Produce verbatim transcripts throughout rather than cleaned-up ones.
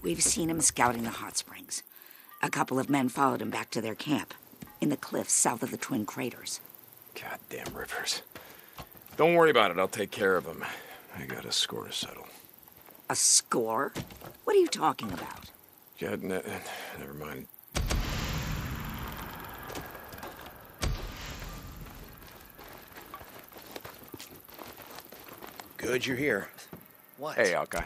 We've seen him scouting the hot springs. A couple of men followed him back to their camp, in the cliffs south of the Twin Craters. Goddamn Rivers. Don't worry about it, I'll take care of him. I got a score to settle. A score? What are you talking about? Yeah, ne never mind. Good you're here. What? Hey, Alki.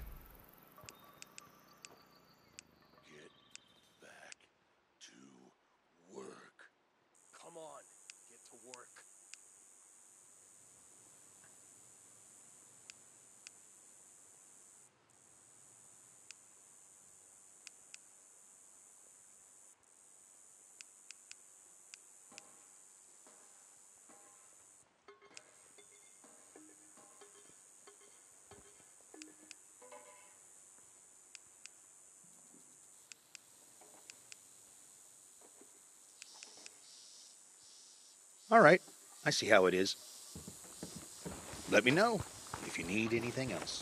All right, I see how it is. Let me know if you need anything else.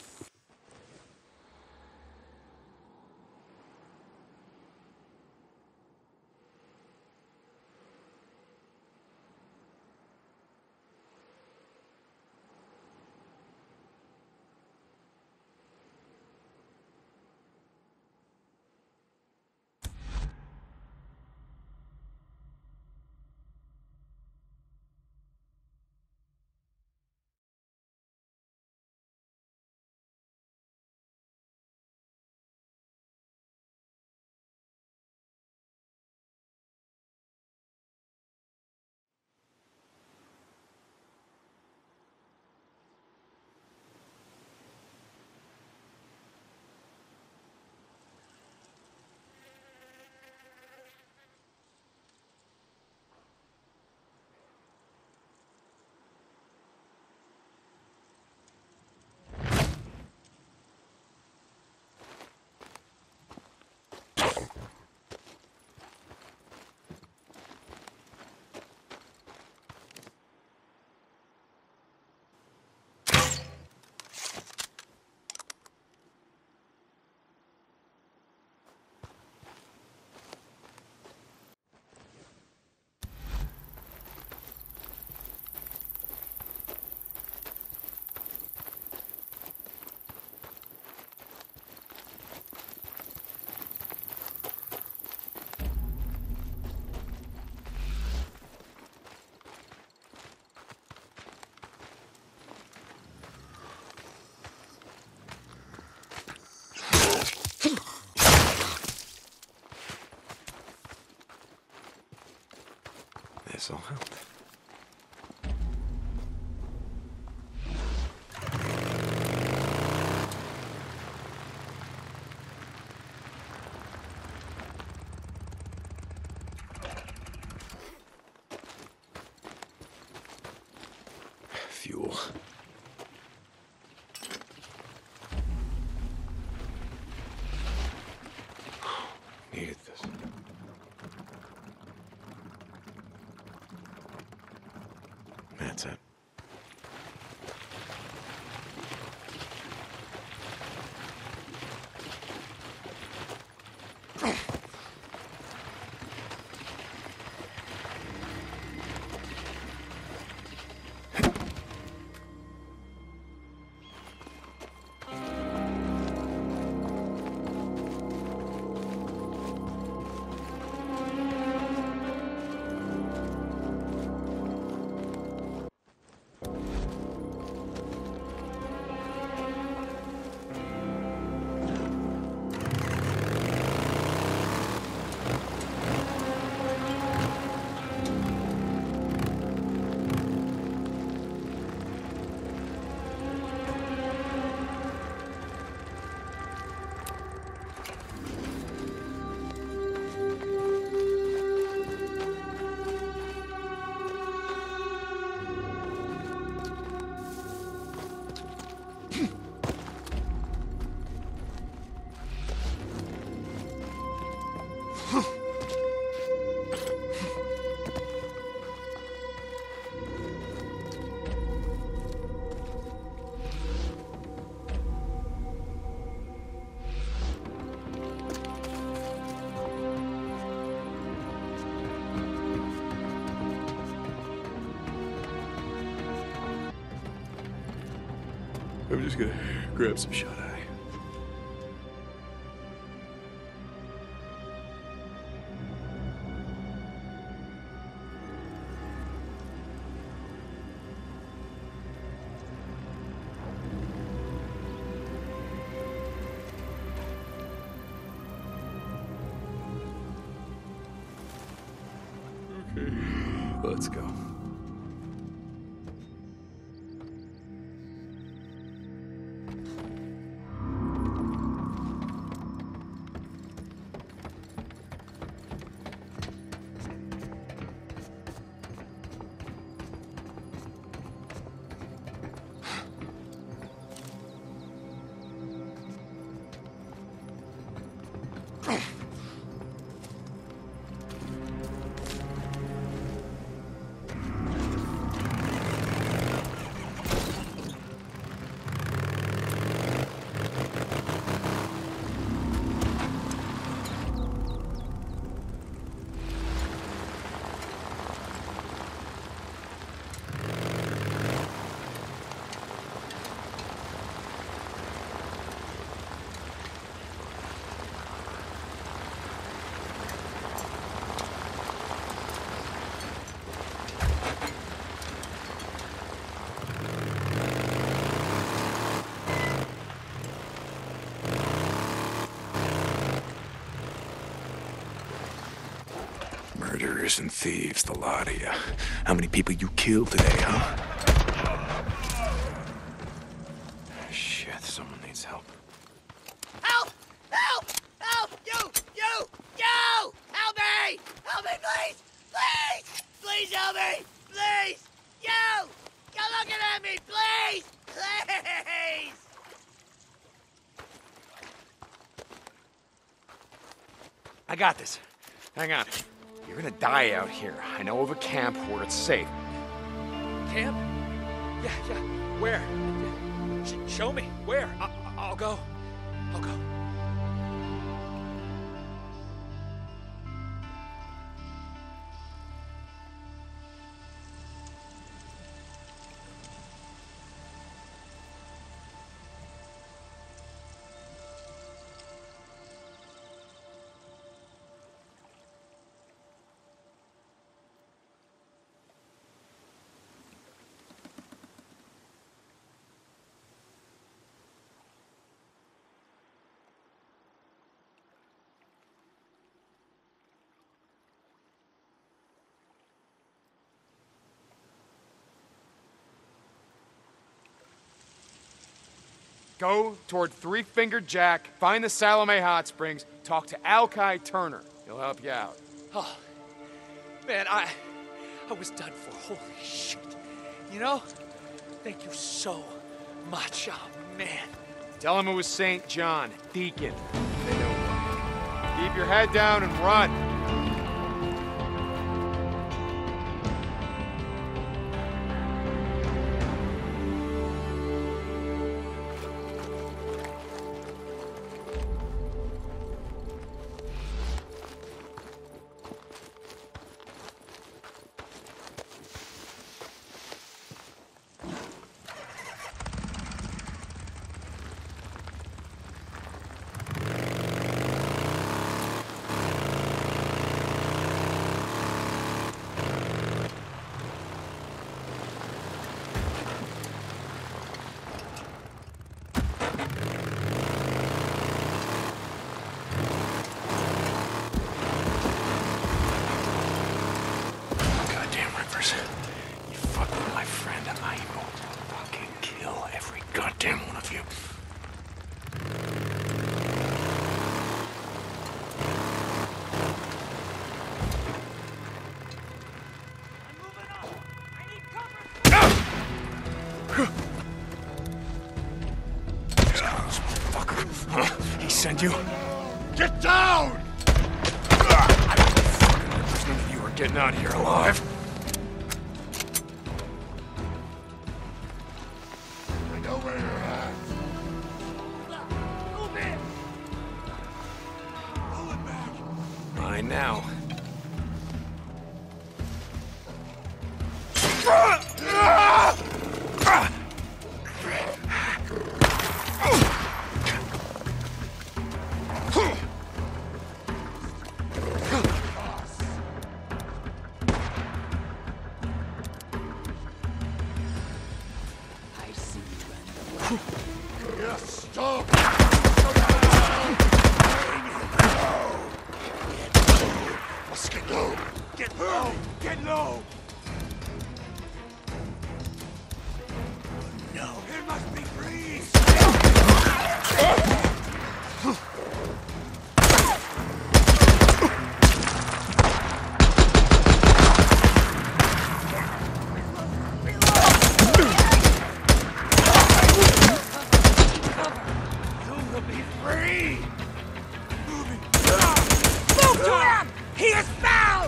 This'll help. Fuel. Needed this. That's it. I'm just gonna grab some shut-eye. Let's go. Murderers and thieves, the lot of you. How many people you killed today, huh? Shit, someone needs help. Help! Help! Help! You! You! You! Help me! Help me, please! Please! Please help me! Please! You! You're looking at me! Please! Please! I got this. Hang on. You're gonna die out here. I know of a camp where it's safe. Camp? Yeah, yeah. Where? Sh show me. Where? I I'll go. I'll go. Go toward Three Fingered Jack, find the Salome Hot Springs, talk to Alki Turner. He'll help you out. Oh, man, I, I was done for. Holy shit. You know, thank you so much. Oh, man. Tell him it was Saint John, Deacon. They know. Keep your head down and run. You fuck with my friend, and I will fucking kill every goddamn one of you. I'm moving up! I need cover! This motherfucker. Huh? He sent you? Get down! There's none of you are getting out of here alive. I know where you're at. Move in! Pull it back. Mine now. He is found!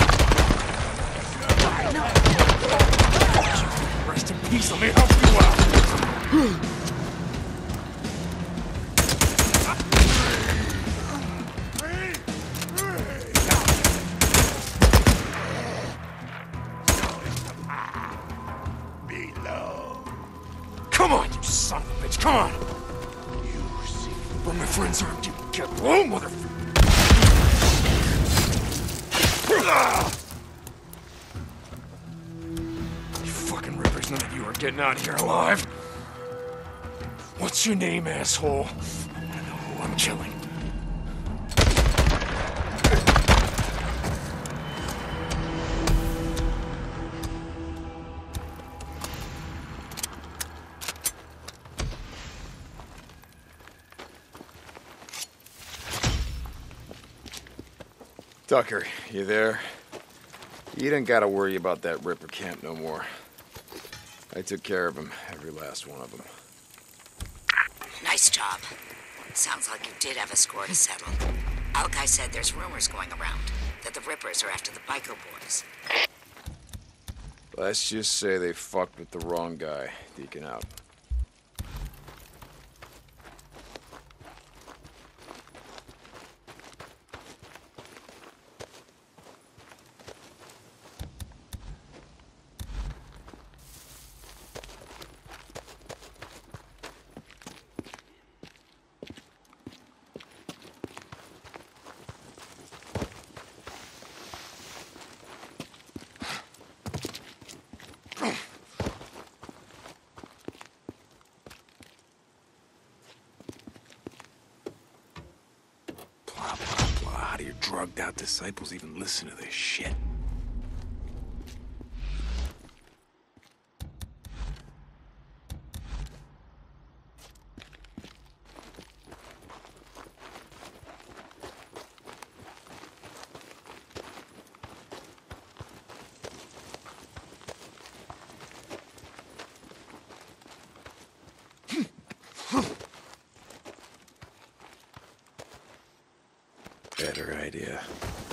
Rest in peace, let me help you out. Come on, you son of a bitch, come on! You see where my friends are, you get blow, motherfucker! You fucking rippers, none of you are getting out of here alive. What's your name, asshole? I know who I'm killing. Tucker, you there? You don't gotta worry about that Ripper camp no more. I took care of him, every last one of them. Nice job. Sounds like you did have a score to settle. Alkai said there's rumors going around that the Rippers are after the biker boys. Let's just say they fucked with the wrong guy, Deacon out. How do your drugged out disciples even listen to this shit? Better idea.